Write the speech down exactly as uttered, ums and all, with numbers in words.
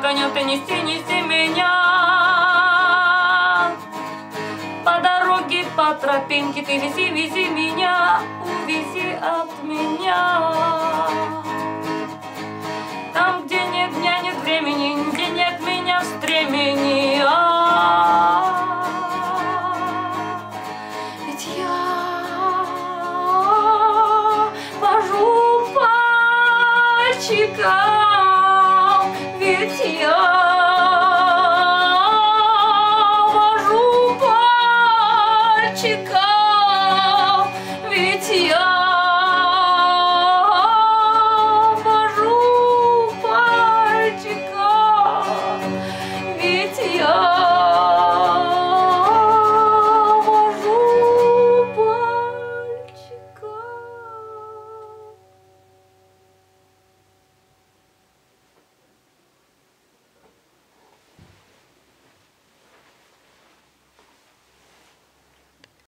коня ты неси, неси меня. По дороге, по тропинке ты вези, вези меня, увези от меня. Там, где нет дня, нет времени, где нет меня в стремени. Ведь я вожу пальчиком, ведь я